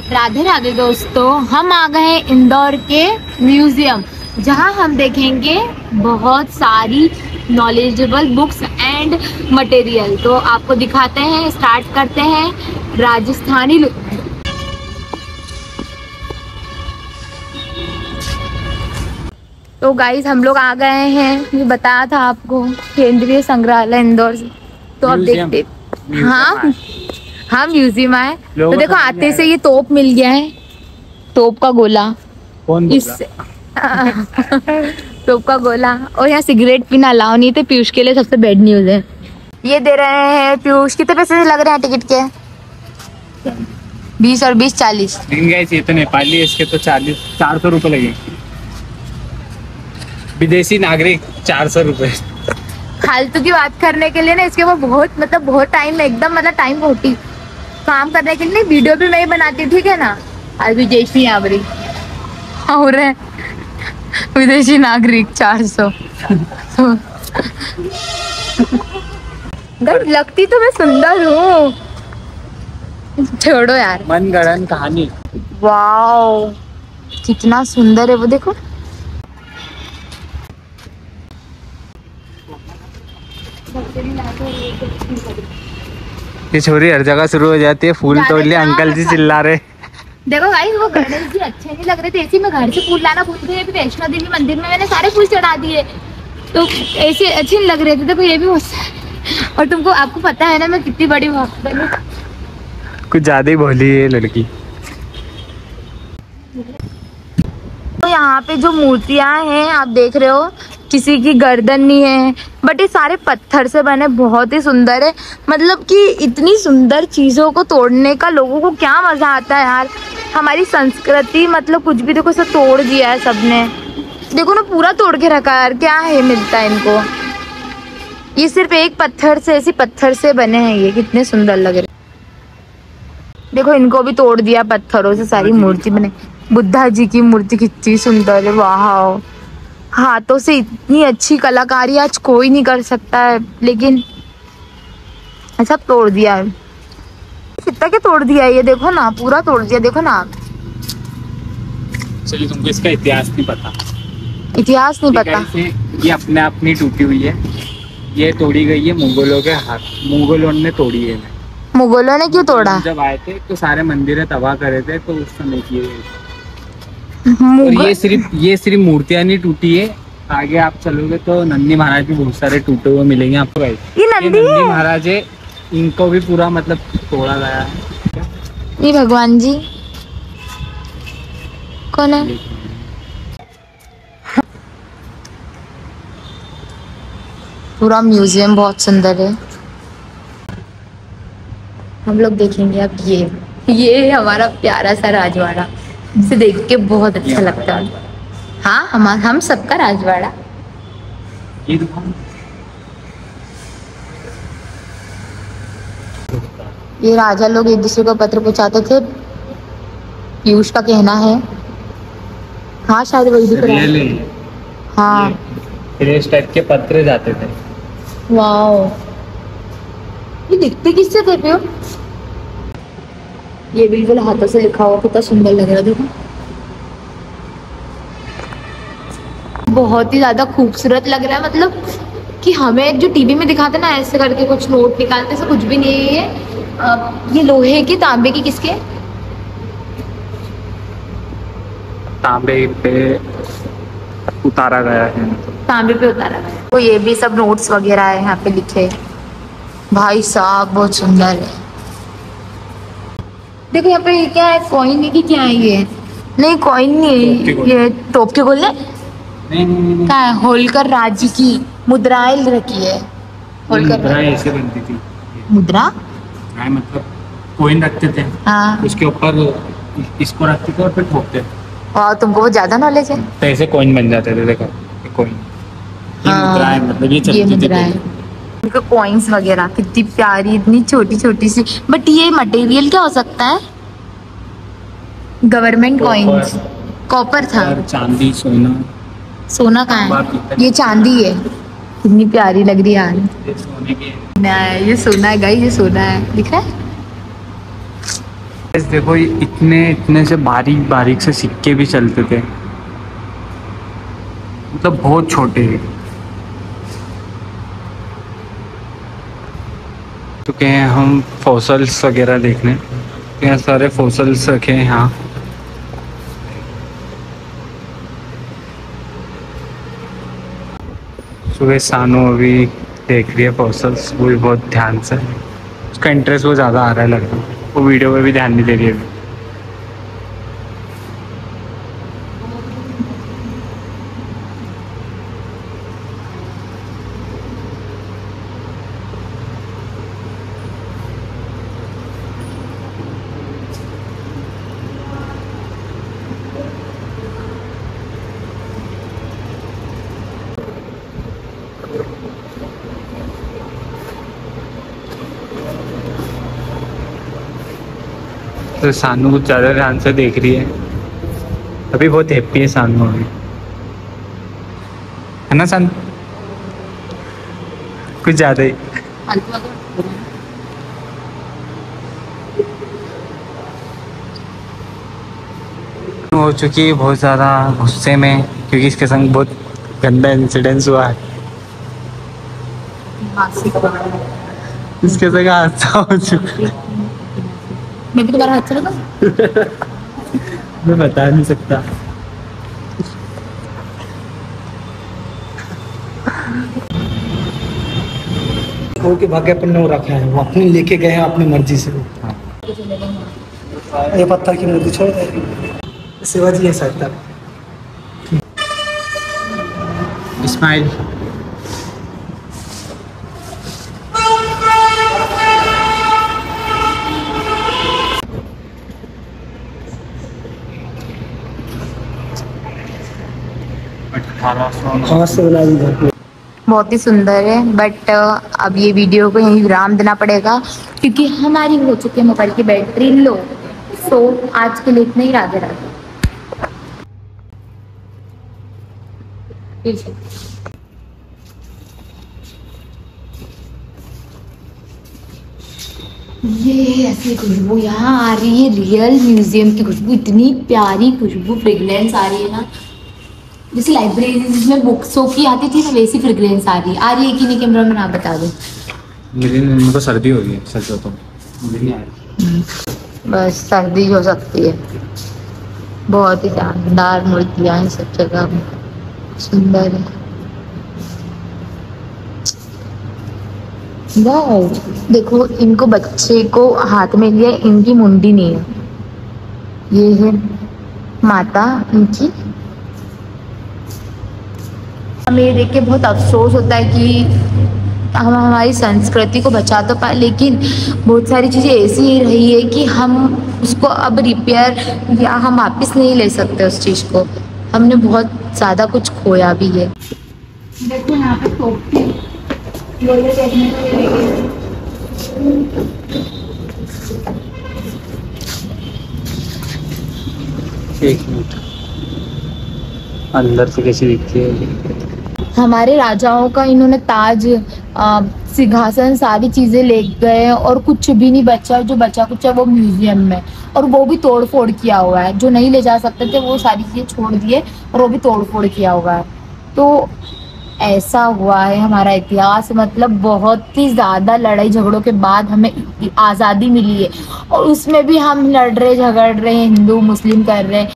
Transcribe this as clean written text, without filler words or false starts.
राधे राधे दोस्तों, हम आ गए हैं इंदौर के म्यूजियम, जहां हम देखेंगे बहुत सारी नॉलेजेबल बुक्स एंड मटेरियल। तो आपको दिखाते हैं, स्टार्ट करते हैं राजस्थानी लुक। तो गाइस हम लोग आ गए हैं, ये बताया था आपको, केंद्रीय संग्रहालय इंदौर से। तो अब देखते, हाँ म्यूजियम आए। तो देखो आते से ये तोप मिल गया है, तोप का गोला। कौन इससे तोप का गोला। और यहाँ सिगरेट पीना अलाउ नहीं थे, पीयूष के लिए सबसे बैड न्यूज है। ये दे रहे हैं पीयूष, कितने पैसे लग रहे हैं टिकट के? 20 और 20 40। ये तो नेपाली है, इसके तो 400 रुपए लगेंगे। विदेशी नागरिक 400 रुपए। फालतू की बात करने के लिए ना, इसके ऊपर बहुत टाइम, एकदम टाइम खोटी काम करने के लिए। वीडियो भी मैं ही बनाती हूँ, ठीक है ना। आज विदेशी नागरिक और विदेशी नागरिक 400। लगती तो मैं सुंदर हूँ, छोड़ो यार। मनगढ़ंत कहानी। वाओ कितना सुंदर है वो, देखो। ये छोरी हर जगह शुरू हो जाती है, फूल तोड़ लिया, अंकल जी चिल्ला रहे। देखो गाइस, वो गणेश जी अच्छे नहीं लग रहे थे, ऐसे मैं घर से फूल लाना भूल गई। वैष्णो देवी मंदिर में मैंने सारे फूल चढ़ा दिए, तो ऐसे अच्छे नहीं लग रहे थे। देखो ये भी और तुमको, आपको पता है ना मैं कितनी बड़ी भक्त हूँ। कुछ ज्यादा ही भोली है लड़की। तो यहाँ पे जो मूर्तियां हैं आप देख रहे हो, किसी की गर्दन नहीं है, बट ये सारे पत्थर से बने, बहुत ही सुंदर है। मतलब कि इतनी सुंदर चीजों को तोड़ने का लोगों को क्या मजा आता है यार। हमारी संस्कृति, मतलब कुछ भी देखो सब तोड़ दिया है सबने। देखो ना पूरा तोड़ के रखा है यार, क्या है मिलता है इनको। ये सिर्फ एक पत्थर से, ऐसी पत्थर से बने हैं, ये कितने सुंदर लग रहे। देखो इनको भी तोड़ दिया, पत्थरों से सारी मूर्ति बने। बुद्धा जी की मूर्ति कितनी सुंदर है, वाह। हाथों से इतनी अच्छी कलाकारी आज कोई नहीं कर सकता है, लेकिन सब तोड़ दिया है। कितना क्या तोड़ दिया है, ये देखो ना, पूरा तोड़ दिया, देखो ना आप। चलिए, तुमको इसका इतिहास नहीं पता? इतिहास नहीं पता? ये अपने आप नहीं टूटी हुई है, ये तोड़ी गई है मुगलों के हाथ। मुगलों ने तोड़ी है। मुगलों ने क्यों तोड़ा? जब आए थे तो सारे मंदिर तबाह करे थे, तो उस समय किए गए। और ये सिर्फ मूर्तियां नहीं टूटी है, आगे आप चलोगे तो नंदी महाराज भी बहुत सारे टूटे हुए मिलेंगे आपको। ये नंदी महाराज है, इनको भी पूरा तोड़ा गया है। ये भगवान जी कौन है? पूरा म्यूजियम बहुत सुंदर है। हम लोग देखेंगे अब ये हमारा प्यारा सा राजवाड़ा, इसे देख के बहुत अच्छा लगता है। हाँ, हम सबका राजवाड़ा। ये दुकान, ये राजा लोग एक दूसरे को पत्र पहुंचाते थे, पीयूष का कहना है। हाँ शायद वही दिख रहा है। हाँ, इस टाइप के पत्र जाते थे। वाओ, ये दिखते किससे थे पे? ये बिल्कुल हाथों से लिखा हुआ, कितना सुंदर लग रहा है, देखो। बहुत ही ज्यादा खूबसूरत लग रहा है, मतलब कि हमें जो टीवी में दिखाते ना ऐसे करके कुछ नोट निकालते, ऐसा कुछ भी नहीं है ये लोहे की, तांबे की, किसके? तांबे पे उतारा गया है। तांबे पे उतारा गया। तो ये भी सब नोट्स वगैरह है यहाँ पे लिखे। भाई साहब बहुत सुंदर है। देखो यहाँ पे ये क्या है, कॉइन है कि क्या है ये? नहीं कॉइन नहीं है, ये तोप के गोले। नहीं। क्या है? होलकर राज्य की मुद्राएं रखी है। होलकर मुद्राएं ऐसे बनती थी। मुद्रा मतलब कॉइन रखते थे, हाँ, उसके ऊपर इसको रखते थे और फिर ठोकते थे। और तुमको बहुत ज्यादा नॉलेज है। तो ऐसे कॉइन बन जाते थे, देखो ये कॉइन। ये मुद्राएं, मतलब ये चलती थी। कॉइन्स वगैरह कितनी प्यारी, इतनी छोटी छोटी सी। बट ये मटेरियल क्या हो सकता है? Government coins. कॉपर था। चांदी, सोना। सोना कहाँ है? ये चांदी है, कितनी प्यारी लग रही है यार। ये सोने के, ये सोना है गाइस, ये सोना है, दिख रहा है। देखो ये इतने इतने से बारीक बारीक से सिक्के भी चलते थे, मतलब बहुत छोटे। चुके हैं हम फॉसल्स वगैरह देखने, तो यहाँ सारे फॉसल्स रखे हैं यहाँ। सुबह सानू अभी देख रही है फॉसल्स, वो भी बहुत ध्यान से, उसका इंटरेस्ट वो ज़्यादा आ रहा है लगता है, वो वीडियो में भी ध्यान नहीं दे रही है अभी। तो सानू कुछ ज़्यादा ध्यान से देख रही है अभी, बहुत हैप्पी है सानू अभी, है ना सानू? कुछ ज़्यादा ही हो चुकी है, बहुत ज़्यादा गुस्से में, क्योंकि इसके संग बहुत गंदा इंसिडेंस हुआ है। इसके संग हादसा हो चुका है। मैं भी तुम्हारा हाथ चला मैं बता नहीं सकता। के भाग्य अपन ने वो रखा है, वो अपने लेके गए हैं अपनी मर्जी से। ये पत्थर की मूर्ति छोड़ दे, शिवाजी है शायद तक। इस्माइल हाथ से बना दी। बहुत ही सुंदर है, बट अब ये वीडियो को यहीं विराम देना पड़ेगा क्योंकि हमारी हो चुकी है मोबाइल की बैटरी लो। सो आज के लिए इतना ही, राधे राधे। ये ऐसी खुशबू यहाँ आ रही है, रियल म्यूजियम की खुशबू, इतनी प्यारी खुशबू, फ्रेग्रेंस आ रही है ना, जैसे लाइब्रेरीज में बुक्सों की आती थी ना, वैसी फ्रेग्रेंस आ रही है कि नहीं? कैमरा मैन आप बता दो। मेरे को सर्दी हो गई है, सच बताऊं मुझे नहीं आ रही। बस सर्दी हो सकती है। बहुत ही शानदार मूर्तियाँ हैं सब जगह, सुंदर है। वाओ, देखो इनको बच्चे को हाथ में लिया, इनकी मुंडी नहीं है, ये है माता इनकी। हमें ये देख के बहुत अफसोस होता है कि हम हमारी संस्कृति को बचा तो पाए, लेकिन बहुत सारी चीज़ें ऐसी ही रही है कि हम उसको अब रिपेयर या हम वापस नहीं ले सकते उस चीज़ को। हमने बहुत ज़्यादा कुछ खोया भी है। देखो यहाँ पे टोपी लोले देखने को मिलेगी। एक मिनट, अंदर से कैसी दिखती है? हमारे राजाओं का इन्होंने ताज, सिंहासन, सारी चीजें ले गए और कुछ भी नहीं बचा, जो बचा कुछ है वो म्यूजियम में, और वो भी तोड़ फोड़ किया हुआ है। जो नहीं ले जा सकते थे वो सारी चीजें छोड़ दिए और वो भी तोड़ फोड़ किया हुआ है। तो ऐसा हुआ है हमारा इतिहास, मतलब बहुत ही ज्यादा लड़ाई झगड़ों के बाद हमें आज़ादी मिली है, और उसमें भी हम लड़ रहे झगड़ रहे, हिंदू मुस्लिम कर रहे हैं।